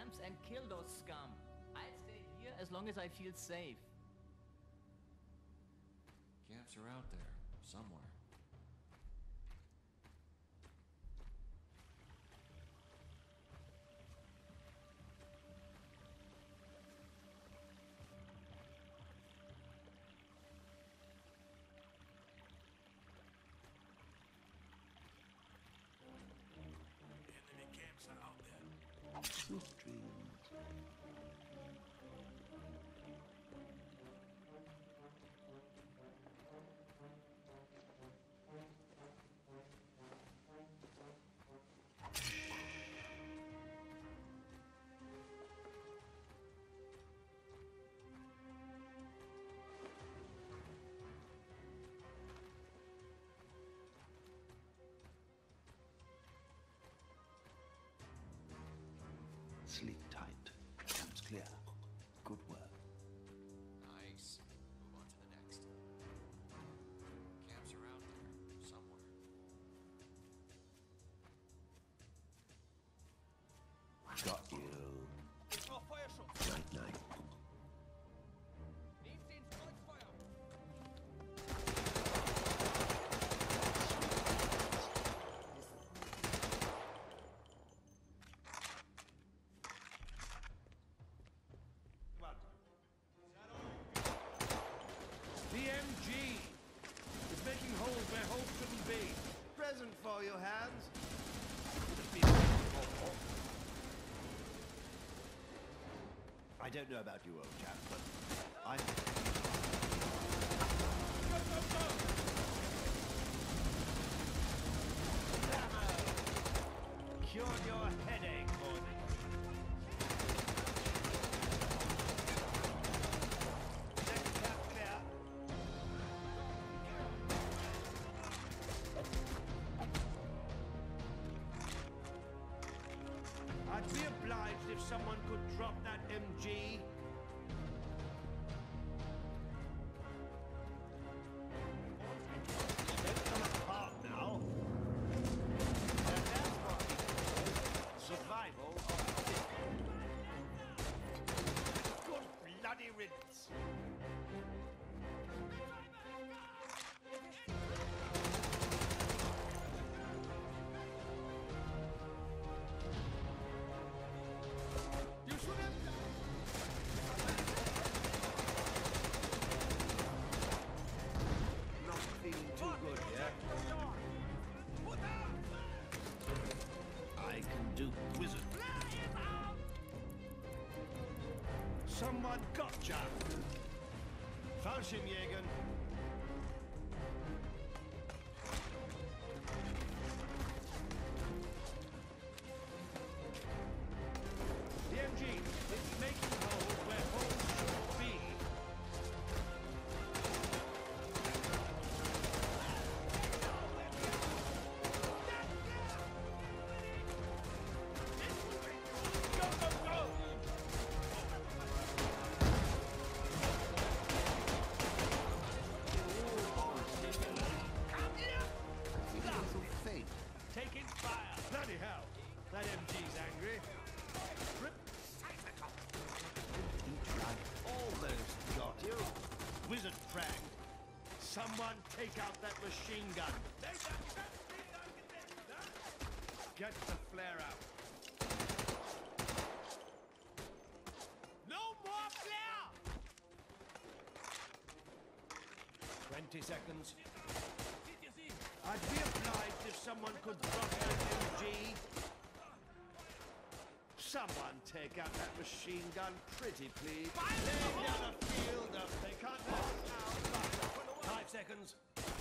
camps and kill those scum. I'll stay here as long as I feel safe. Camps are out there, somewhere. Enemy camps are out there. Sweet dreams. Sleep tight. Camp's clear. Good work. Nice. Move on to the next. Camps are out there, somewhere. Got you. Oh, Feuerschutz! Night night. Nehmt den Kreuzfeuer! The MG is making holes where holes shouldn't be. Present for you, Hans. I don't know about you, old chap, but I... Cured your headache, Gordon. Next cap clear. I'd be obliged if someone could drop that MG. Don't come apart now. And that's what survival of good bloody riddance. You should have Not feeling too good here. I can do wizard. Someone gotcha! Fallschirmjäger. the MG. It's making holes where holes should be. Feeling so faint. Taking fire. Bloody hell. That MG's angry. Eat right. Almost got you. Wizard prank. Someone take out that machine gun. Get the flare out. No more flare! 20 seconds. Seht ihr sie? I'd be obliged if someone could drop that MG. Someone take out that machine gun, pretty please. Lay down a field of... They can't last now. 5 seconds.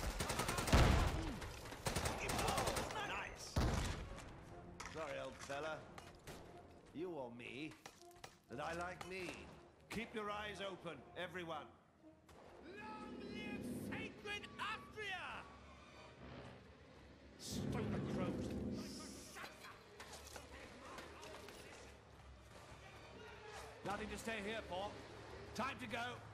Oh, nice. Sorry, old fella. You or me? But I like me. Keep your eyes open, everyone. Long live sacred Austria! Stop the crows. Nothing to stay here for. Time to go.